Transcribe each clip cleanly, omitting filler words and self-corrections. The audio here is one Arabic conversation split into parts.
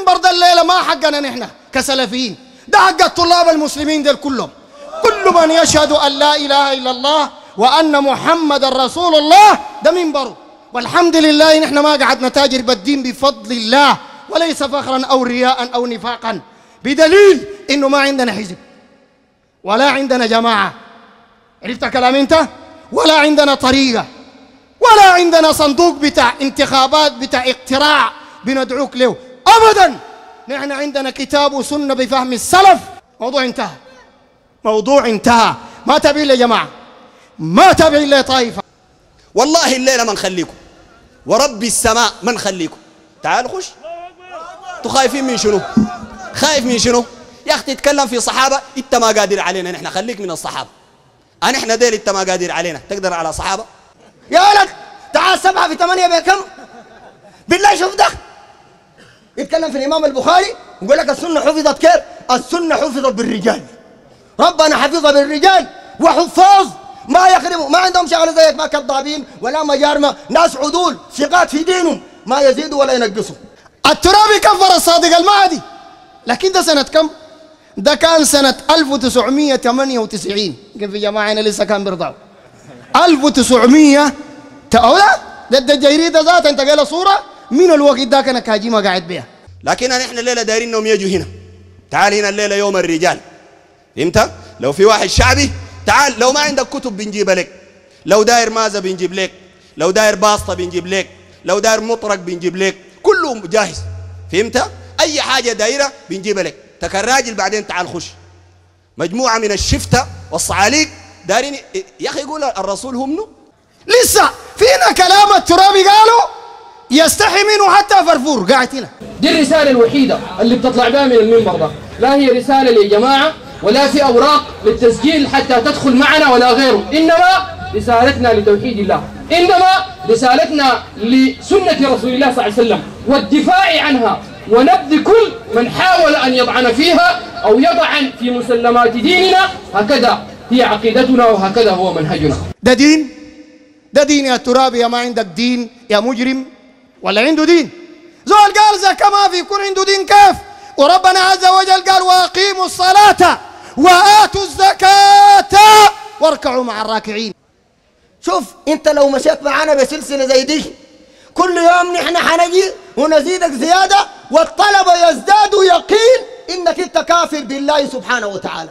المنبر ده الليلة ما حقنا نحن كسلفيين، ده حق الطلاب المسلمين دول كلهم. كل من يشهد أن لا إله إلا الله وأن محمد رسول الله ده منبره. والحمد لله نحن ما قعد نتاجر بالدين بفضل الله، وليس فخرا أو رياء أو نفاقا، بدليل إنه ما عندنا حزب ولا عندنا جماعة، عرفت كلام أنت؟ ولا عندنا طريقة ولا عندنا صندوق بتاع انتخابات بتاع اقتراع بندعوك له أبدا. نحن عندنا كتاب وسنة بفهم السلف. موضوع انتهى، موضوع انتهى. ما تبين لي جماعة، ما تبين لي طائفة. والله الليلة ما نخليكم، ورب السماء ما نخليكم. تعالوا خش. انتوا خايفين من شنو؟ خايف من شنو؟ يا أخي تتكلم في صحابة أنت ما قادر علينا، نحن خليك من الصحابة. نحن ديل أنت ما قادر علينا، تقدر على صحابة؟ يا ولد تعال 7 في 8 بكم؟ بالله شوف ده يتكلم في الإمام البخاري ويقول لك السنة حفظت كيف؟ السنة حفظت بالرجال، ربنا حفظها بالرجال وحفاظ ما يخربوا، ما عندهم شغله زيك، ما كذابين ولا مجارمه، ناس عدول ثقات في دينهم ما يزيدوا ولا ينقصوا. الترابي كفر الصادق المهدي، لكن ده سنة كم؟ ده كان سنة 1998. يمكن في جماعة هنا لسه كان بيرضعوا 1900 ده الجريدة ذاتها انت قايله صورة من الوقت ده كان كاجيمة قاعد بيها. لكن نحن الليلة دايرين انهم يجوا هنا. تعال هنا الليلة يوم الرجال، فهمت؟ لو في واحد شعبي تعال، لو ما عندك كتب بنجيبها لك، لو داير مازة بنجيب لك، لو داير باسطة بنجيب لك، لو داير مطرق بنجيب لك، كله جاهز، فهمت؟ أي حاجة دايرة بنجيبها لك. تكراجل بعدين تعال خش. مجموعة من الشفتة والصعاليق دايرين يا أخي يقول الرسول هم منو؟ لسه فينا كلام الترابي قالوا يستحي منه حتى فرفور قاعد هنا. دي الرسالة الوحيدة اللي بتطلع بها من المنبر ده، لا هي رسالة للجماعة ولا في أوراق للتسجيل حتى تدخل معنا ولا غيره، إنما رسالتنا لتوحيد الله، إنما رسالتنا لسنة رسول الله صلى الله عليه وسلم والدفاع عنها ونبذ كل من حاول أن يطعن فيها أو يطعن في مسلمات ديننا. هكذا هي عقيدتنا وهكذا هو منهجنا. ده دين؟ ده دين يا ترابي؟ يا ما عندك دين يا مجرم؟ ولا عنده دين؟ زول قال زكاة ما في، يكون عنده دين كيف؟ وربنا عز وجل قال وأقيموا الصلاة وآتوا الزكاة واركعوا مع الراكعين. شوف انت لو مشيت معانا بسلسلة زي دي كل يوم نحن حنجي ونزيدك زيادة والطلبة يزدادوا يقين انك انت كافر بالله سبحانه وتعالى،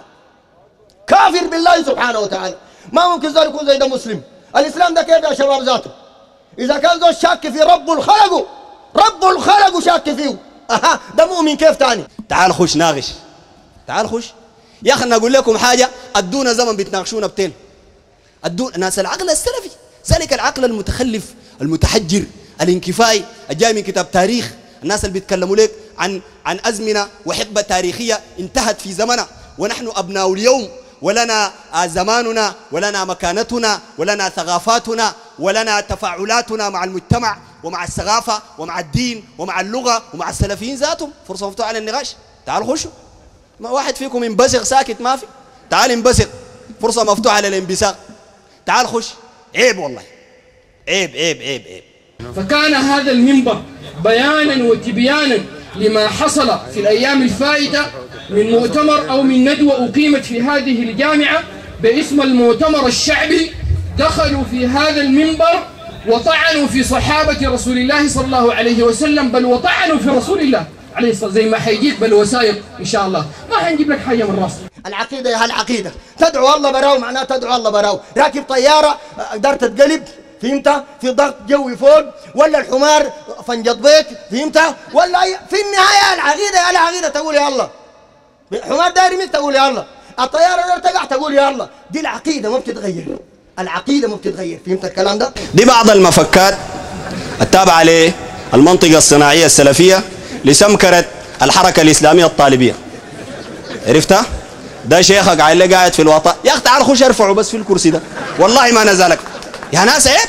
كافر بالله سبحانه وتعالى. ما ممكن زول يكون زي ده مسلم. الاسلام ده كيف يا شباب ذاته؟ اذا كان زول شاك في رب الخلق، رب الخلق شاك فيه، ده مؤمن كيف تاني؟ تعال خش ناقش، تعال خش يا اخي. نقول لكم حاجه، ادونا زمن بتناقشونا بتين، ادونا ناس العقل السلفي، ذلك العقل المتخلف المتحجر الانكفائي الجاي من كتاب تاريخ. الناس اللي بيتكلموا لك عن ازمنه وحقبه تاريخيه انتهت في زمننا، ونحن ابناء اليوم، ولنا زماننا ولنا مكانتنا ولنا ثقافاتنا ولنا تفاعلاتنا مع المجتمع ومع الثقافة ومع الدين ومع اللغة ومع السلفيين ذاتهم. فرصة مفتوحة للنقاش. تعالوا خشوا. ما واحد فيكم ينبسق ساكت ما في؟ تعال انبسق، فرصة مفتوحة للانبساق. تعال خش. عيب والله، عيب عيب عيب عيب. فكان هذا المنبر بيانا وتبيانا لما حصل في الأيام الفائتة من مؤتمر أو من ندوة أقيمت في هذه الجامعة باسم المؤتمر الشعبي. دخلوا في هذا المنبر وطعنوا في صحابة رسول الله صلى الله عليه وسلم، بل وطعنوا في رسول الله عليه الصلاة والسلام، زي ما حيجيك بالوثائق إن شاء الله. ما حنجيب لك حاجة من راسك. العقيدة يا هالعقيدة تدعو الله براو، معناه تدعو الله براو. راكب طيارة قدرت تتقلب، فهمت؟ في ضغط جوي فوق، ولا الحمار فنجط بيك، فهمت؟ ولا في النهاية العقيدة، العقيدة تقول يا الله. الحمار داير يميك تقول يا الله، الطيارة داير تقع تقول يا الله. دي العقيدة ما بتتغير، العقيدة ما بتتغير، فهمت الكلام ده؟ دي بعض المفكات التابعة للمنطقة الصناعية السلفية لسمكرة الحركة الإسلامية الطالبية. عرفتها؟ ده شيخك عيل قاعد في الوطأ. يا أخي تعال خش ارفعه بس في الكرسي ده، والله ما نزلك يا ناس. عيب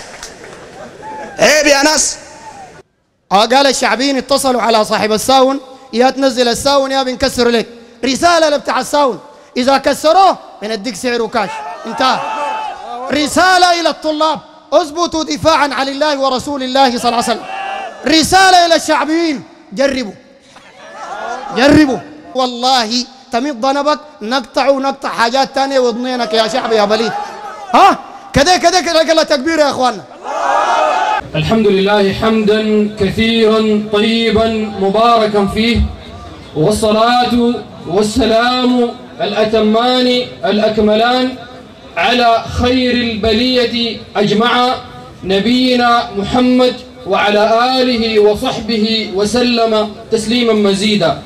عيب يا ناس. قال الشعبيين اتصلوا على صاحب الساون، يا تنزل الساون يا بنكسر لك. رسالة لبتاع الساون، إذا كسروه بنديك سعره كاش. انتهى. رسالة إلى الطلاب، اثبتوا دفاعا عن الله ورسول الله صلى الله عليه وسلم. رسالة إلى الشعبيين، جربوا جربوا والله تمد ضنبك نقطع حاجات تانية وضنينك يا شعب يا بليد. ها كده كده تكبير يا اخوانا. الحمد لله حمدا كثيرا طيبا مباركا فيه، والصلاة والسلام الأتمان الأكملان على خير البلية أجمع نبينا محمد وعلى آله وصحبه وسلم تسليما مزيدا.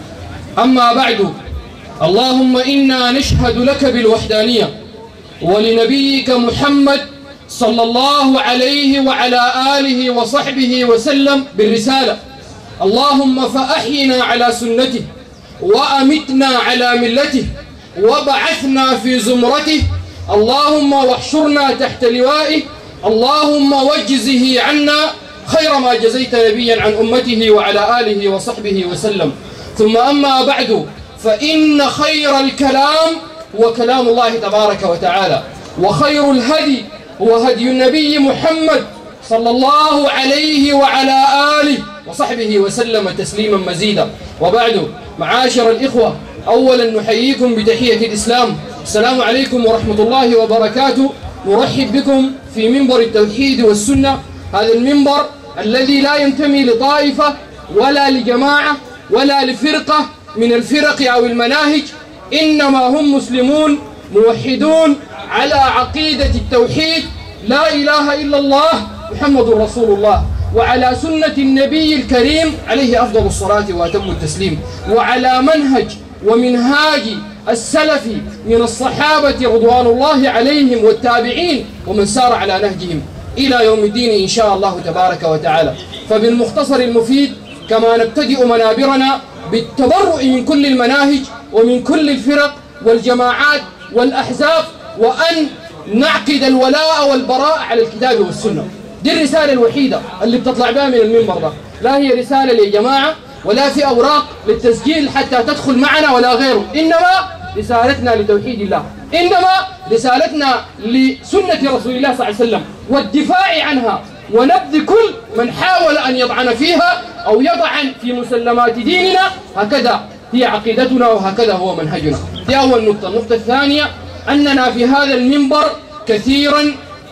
أما بعد، اللهم إنا نشهد لك بالوحدانية ولنبيك محمد صلى الله عليه وعلى آله وصحبه وسلم بالرسالة. اللهم فأحينا على سنته وأمتنا على ملته وبعثنا في زمرته. اللهم واحشرنا تحت لوائه. اللهم واجزه عنا خير ما جزيت نبيا عن أمته وعلى آله وصحبه وسلم. ثم أما بعد، فإن خير الكلام هو كلام الله تبارك وتعالى، وخير الهدي هو هدي النبي محمد صلى الله عليه وعلى آله وصحبه وسلم تسليما مزيدا. وبعد، معاشر الإخوة، أولا نحييكم بتحية الإسلام، السلام عليكم ورحمة الله وبركاته. نرحب بكم في منبر التوحيد والسنة، هذا المنبر الذي لا ينتمي لطائفة ولا لجماعة ولا لفرقة من الفرق أو المناهج، إنما هم مسلمون موحدون على عقيدة التوحيد، لا إله إلا الله محمد رسول الله، وعلى سنة النبي الكريم عليه أفضل الصلاة وأتم التسليم، وعلى منهج ومنهاج السلف من الصحابة رضوان الله عليهم والتابعين ومن سار على نهجهم إلى يوم الدين إن شاء الله تبارك وتعالى. فبالمختصر المفيد، كما نبتدئ منابرنا بالتبرؤ من كل المناهج ومن كل الفرق والجماعات والأحزاب، وأن نعقد الولاء والبراء على الكتاب والسنة. دي الرسالة الوحيدة اللي بتطلع بها من المنبر ده، لا هي رسالة للجماعة ولا في أوراق للتسجيل حتى تدخل معنا ولا غيره، إنما رسالتنا لتوحيد الله، إنما رسالتنا لسنة رسول الله صلى الله عليه وسلم والدفاع عنها ونبذ كل من حاول أن يطعن فيها أو يطعن في مسلمات ديننا. هكذا هي عقيدتنا وهكذا هو منهجنا. دي أول نقطة. النقطة الثانية، أننا في هذا المنبر كثيرا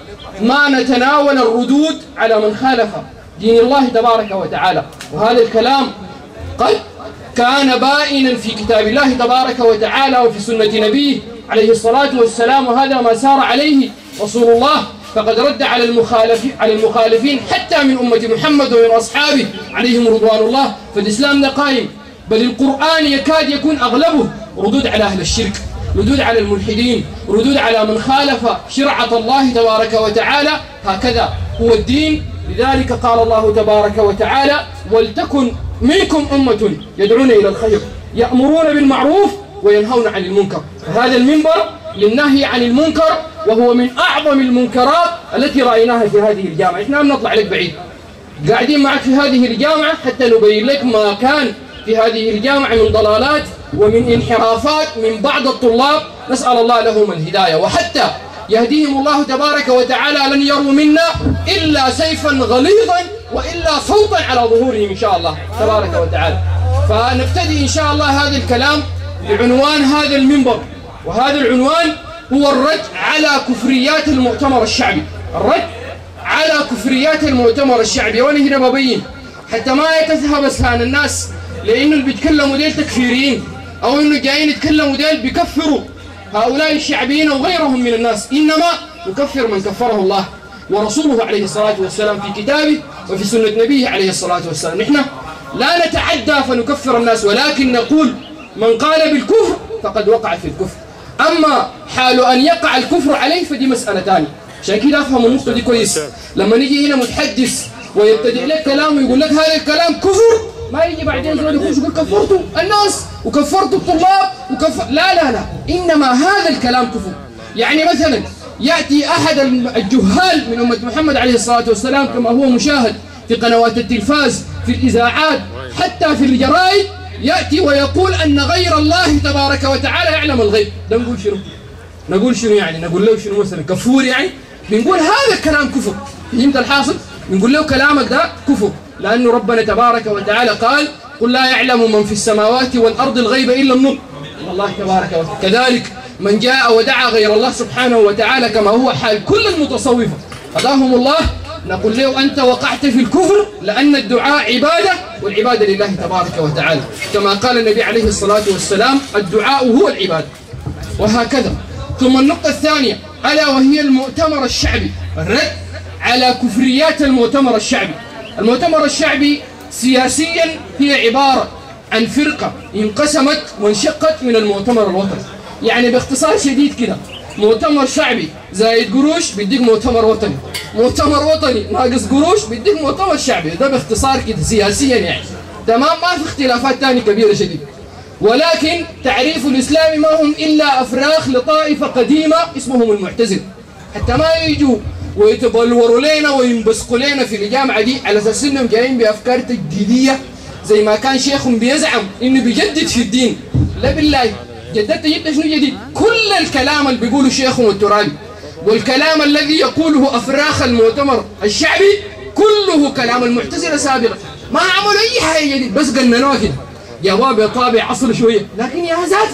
ما نتناول الردود على من خالف دين الله تبارك وتعالى، وهذا الكلام قد كان بائنا في كتاب الله تبارك وتعالى وفي سنة نبيه عليه الصلاة والسلام، وهذا ما سار عليه رسول الله، فقد رد على المخالفين حتى من أمة محمد ومن أصحابه عليهم رضوان الله. فالإسلام ده قائم، بل القرآن يكاد يكون أغلبه ردود على أهل الشرك، ردود على الملحدين، ردود على من خالف شرعة الله تبارك وتعالى. هكذا هو الدين. لذلك قال الله تبارك وتعالى: ولتكن منكم أمة يدعون إلى الخير يأمرون بالمعروف وينهون عن المنكر. فهذا المنبر للنهي عن المنكر، وهو من أعظم المنكرات التي رأيناها في هذه الجامعة. إحنا لم نطلع لك بعيد، قاعدين معك في هذه الجامعة حتى نبين لك ما كان في هذه الجامعة من ضلالات ومن انحرافات من بعض الطلاب، نسأل الله لهم الهداية، وحتى يهديهم الله تبارك وتعالى لن يروا منا إلا سيفا غليظا وإلا صوتا على ظهورهم إن شاء الله تبارك وتعالى. فنبتدي إن شاء الله هذا الكلام بعنوان هذا المنبر، وهذا العنوان هو الرد على كفريات المؤتمر الشعبي. الرد على كفريات المؤتمر الشعبي. وأنا هنا ببين حتى ما يتذهب أذهان الناس لأنه اللي بيتكلموا ديل تكفيريين، أو إنه جايين يتكلموا ديل بيكفروا هؤلاء الشعبيين وغيرهم من الناس، إنما نكفر من كفره الله ورسوله عليه الصلاة والسلام في كتابه وفي سنة نبيه عليه الصلاة والسلام. نحن لا نتعدى فنكفر الناس، ولكن نقول من قال بالكفر فقد وقع في الكفر. أما حال أن يقع الكفر عليه فدي مسألة ثانية. عشان كده أفهم النقطة دي كويس. لما نيجي هنا متحدث ويبتدئ لك كلام ويقول لك هذا الكلام كفر، ما يجي بعدين زول يخش يقول كفرتوا الناس وكفرتوا الطلاب لا لا لا، إنما هذا الكلام كفر. يعني مثلا يأتي أحد الجهال من أمة محمد عليه الصلاة والسلام كما هو مشاهد في قنوات التلفاز، في الإذاعات، حتى في الجرائد، يأتي ويقول أن غير الله تبارك وتعالى يعلم الغيب. ده نقول شنو؟ نقول شنو يعني؟ نقول له شنو مثلا؟ كفور يعني؟ بنقول هذا الكلام كفر. فهمت الحاصل؟ بنقول له كلامك ده كفر، لأنه ربنا تبارك وتعالى قال: قل لا يعلم من في السماوات والأرض الغيب إلا الله تبارك وتعالى. كذلك من جاء ودعا غير الله سبحانه وتعالى كما هو حال كل المتصوفة هداهم الله، نقول له أنت وقعت في الكفر، لأن الدعاء عبادة والعبادة لله تبارك وتعالى، كما قال النبي عليه الصلاة والسلام الدعاء هو العبادة. وهكذا. ثم النقطة الثانية ألا وهي المؤتمر الشعبي، الرد على كفريات المؤتمر الشعبي. المؤتمر الشعبي سياسيا هي عبارة عن فرقة انقسمت وانشقت من المؤتمر الوطني. يعني باختصار شديد كده، مؤتمر شعبي زايد قروش بيديك مؤتمر وطني، مؤتمر وطني ناقص قروش بيديك مؤتمر شعبي. ده باختصار كده سياسيا يعني تمام، ما في اختلافات تانية كبيرة شديد. ولكن تعريف الإسلام ما هم إلا أفراخ لطائفة قديمة اسمهم المعتزلة، حتى ما يجوا ويتبلوروا لنا وينبسقوا لنا في الجامعة دي على أساس إنهم جايين بأفكار تجديدية زي ما كان شيخهم بيزعم إنه بيجدد في الدين. لا بالله، جددت شنو جديد؟ كل الكلام اللي بيقوله شيخهم الترابي والكلام الذي يقوله أفراخ المؤتمر الشعبي كله كلام المعتزلة سابقا، ما عملوا أي حاجة جديد، بس قننوها كده جابوها بطابع عصر شوية، لكن يا زاد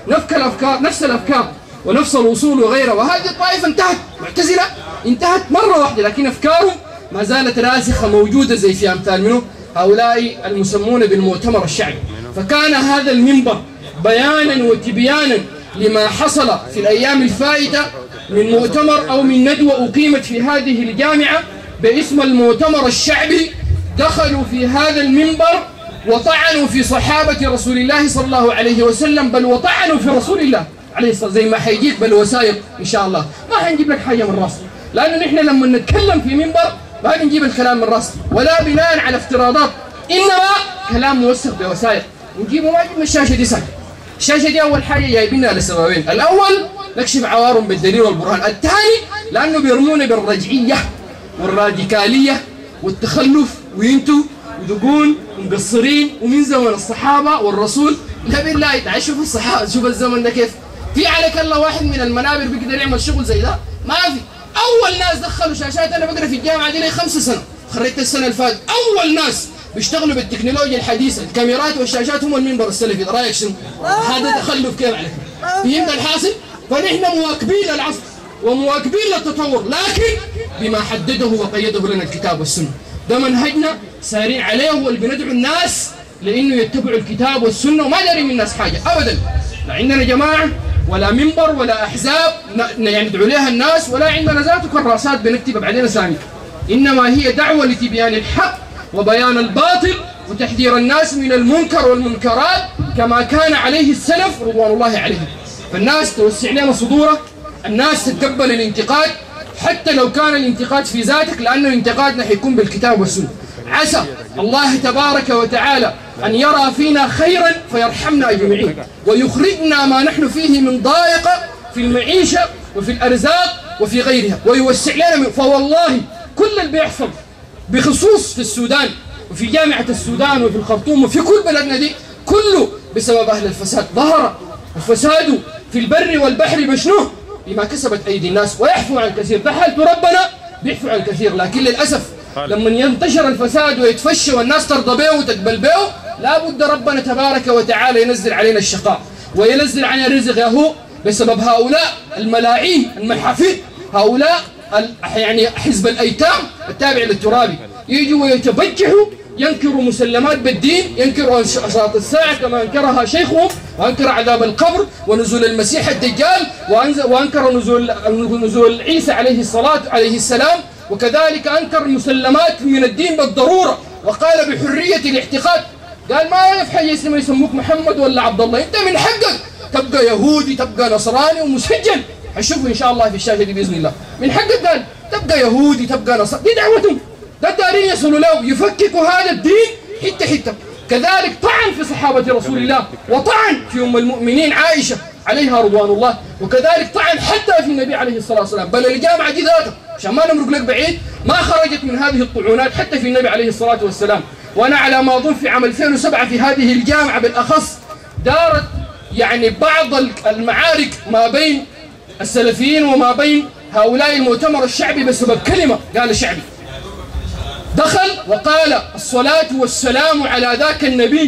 نفس الأفكار ونفس الوصول وغيرها. وهذه الطائفة انتهت، معتزلة انتهت مرة واحدة، لكن أفكارهم ما زالت راسخة موجودة زي في أمثال منه هؤلاء المسمون بالمؤتمر الشعبي. فكان هذا المنبر بيانا وتبيانا لما حصل في الأيام الفائتة من مؤتمر أو من ندوة أقيمت في هذه الجامعة باسم المؤتمر الشعبي. دخلوا في هذا المنبر وطعنوا في صحابة رسول الله صلى الله عليه وسلم، بل وطعنوا في رسول الله عليه الصلاة والسلام، زي ما حيجيك بالوثائق إن شاء الله. ما حنجيب لك حاجة من راسنا، لأنه نحن لما نتكلم في منبر ما بنجيب الكلام من راسنا ولا بناء على افتراضات، إنما كلام موثق بوثائق ونجيبه. ما جبنا الشاشة دي سهل. الشاشة دي أول حاجة جايبينها لسببين: الأول نكشف عوارهم بالدليل والبرهان، الثاني لأنه بيرمونا بالرجعية والراديكالية والتخلف وينتوا ودقون ومقصرين ومن زمن الصحابة والرسول. لا بالله تعال شوف الصحابة، شوف الزمن ده كيف في عليك الله واحد من المنابر بيقدر يعمل شغل زي ده؟ ما في. أول ناس دخلوا شاشات، أنا بقرا في الجامعة دي لي 5 سنة، خرجت السنة اللي فاتت، أول ناس بيشتغلوا بالتكنولوجيا الحديثة، الكاميرات والشاشات هم المنبر السلفي. رأيك شنو؟ هذا تخلف كيف عليك؟ فهمت الحاصل؟ فنحن مواكبين العصر ومواكبين للتطور، لكن بما حدده وقيده لنا الكتاب والسنة. ده منهجنا سارين عليه، واللي بندعو الناس لانه يتبعوا الكتاب والسنه، وما داري من الناس حاجه ابدا. لا عندنا جماعه ولا منبر ولا احزاب يعني ندعو لها الناس، ولا عندنا ذات كراسات بنكتب بعدين اسامي، انما هي دعوه لتبيان الحق وبيان الباطل وتحذير الناس من المنكر والمنكرات كما كان عليه السلف رضوان الله عليهم. فالناس توسع لنا صدوره، الناس تتقبل الانتقاد حتى لو كان الانتقاد في ذاتك، لأنه انتقادنا حيكون بالكتاب والسنة. عسى الله تبارك وتعالى أن يرى فينا خيرا فيرحمنا أجمعين ويخرجنا ما نحن فيه من ضائقة في المعيشة وفي الأرزاق وفي غيرها ويوسع لنا فوالله كل اللي بيحصل بخصوص في السودان وفي جامعة السودان وفي الخرطوم وفي كل بلدنا دي كله بسبب أهل الفساد. ظهر الفساد في البر والبحر بشنو؟ بما كسبت أيدي الناس ويحفو عن كثير. ده حالة ربنا بيحفو عن كثير، لكن للأسف لما ينتشر الفساد ويتفشى والناس ترضى به وتقبل به لا بد ربنا تبارك وتعالى ينزل علينا الشقاء وينزل علينا الرزق ياهو بسبب هؤلاء الملاعين المحافيد، هؤلاء يعني حزب الأيتام التابع للترابي، يجوا ويتبجحوا ينكروا مسلمات بالدين، ينكروا أشراط الساعة كما أنكرها شيخهم، وأنكر عذاب القبر ونزول المسيح الدجال، وأنكر نزول عيسى عليه السلام، وكذلك أنكر مسلمات من الدين بالضرورة، وقال بحرية الاعتقاد. قال ما في حاجة اسمه يسموك محمد ولا عبد الله، أنت من حقك تبقى يهودي تبقى نصراني ومسجل، هنشوفه إن شاء الله في الشاشة دي بإذن الله. من حقك قال تبقى يهودي تبقى نصراني، دي دعوتهم، ده الدارين يصلوا له يفككوا هذا الدين حتة حتة. كذلك طعن في صحابة رسول الله وطعن في أم المؤمنين عائشة عليها رضوان الله، وكذلك طعن حتى في النبي عليه الصلاة والسلام، بل الجامعة دي ذاته عشان ما نمرق لك بعيد ما خرجت من هذه الطعونات حتى في النبي عليه الصلاة والسلام. وأنا على ما أظن في عام 2007 في هذه الجامعة بالأخص دارت يعني بعض المعارك ما بين السلفيين وما بين هؤلاء المؤتمر الشعبي بسبب كلمة قال شعبي، دخل وقال الصلاة والسلام على ذاك النبي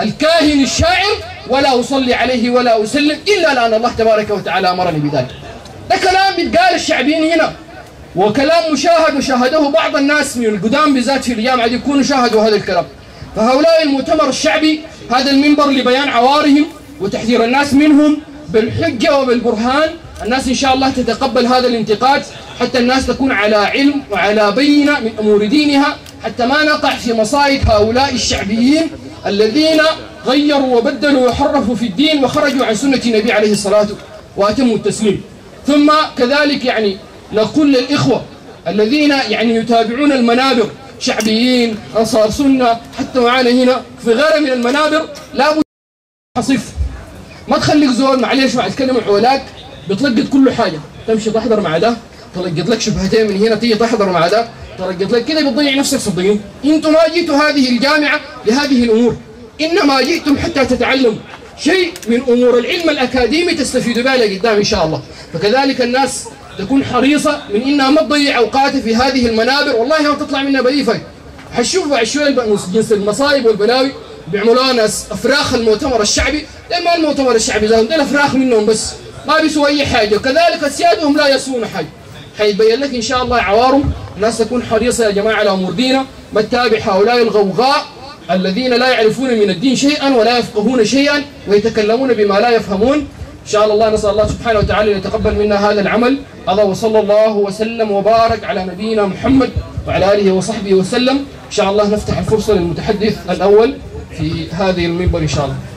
الكاهن الشاعر ولا أصلي عليه ولا أسلم إلا لأن الله تبارك وتعالى أمرني بذلك. ده كلام بيتقال الشعبيين هنا، وكلام مشاهد وشاهده بعض الناس من القدام بالذات في الجامعة دي يكونوا شاهدوا هذا الكلام. فهؤلاء المؤتمر الشعبي هذا المنبر لبيان عوارهم وتحذير الناس منهم بالحجة وبالبرهان. الناس إن شاء الله تتقبل هذا الانتقاد حتى الناس تكون على علم وعلى بينة من أمور دينها، حتى ما نقع في مصائد هؤلاء الشعبيين الذين غيروا وبدلوا وحرفوا في الدين وخرجوا عن سنة النبي عليه الصلاة وأتموا التسليم. ثم كذلك يعني لكل الإخوة الذين يعني يتابعون المنابر، شعبيين، أنصار سنة، حتى معانا هنا في غيرها من المنابر، لا بد حصيف. ما تخليك زول معليش مع تكلم عولاك بتلقط كل حاجة، تمشي تحضر مع ده تلقط لك شبهتين من هنا، تيجي تحضر مع ده تلقط لك كده، بتضيع نفسك صدقين. انتم ما جيتوا هذه الجامعة لهذه الأمور، إنما جئتم حتى تتعلموا شيء من أمور العلم الأكاديمي تستفيدوا بها لقدام إن شاء الله. فكذلك الناس تكون حريصة من إنها ما تضيع أوقاتها في هذه المنابر، والله ما تطلع منها بأي فايدة. حتشوف بعد شوية جنس المصايب والبلاوي بيعملوها ناس أفراخ المؤتمر الشعبي، ما المؤتمر الشعبي ذاتهم دول أفراخ منهم بس ما بيسووا أي حاجة، وكذلك السيادهم لا يسوون حاجة. حيتبين لك إن شاء الله عوارهم. الناس تكون حريصة يا جماعة على أمور ديننا، ما تتابع هؤلاء الغوغاء الذين لا يعرفون من الدين شيئا ولا يفقهون شيئا ويتكلمون بما لا يفهمون. إن شاء الله نسأل الله سبحانه وتعالى أن يتقبل منا هذا العمل. هذا وصلى الله وسلم وبارك على نبينا محمد وعلى آله وصحبه وسلم. إن شاء الله نفتح الفرصة للمتحدث الأول في هذه المنبر إن شاء الله.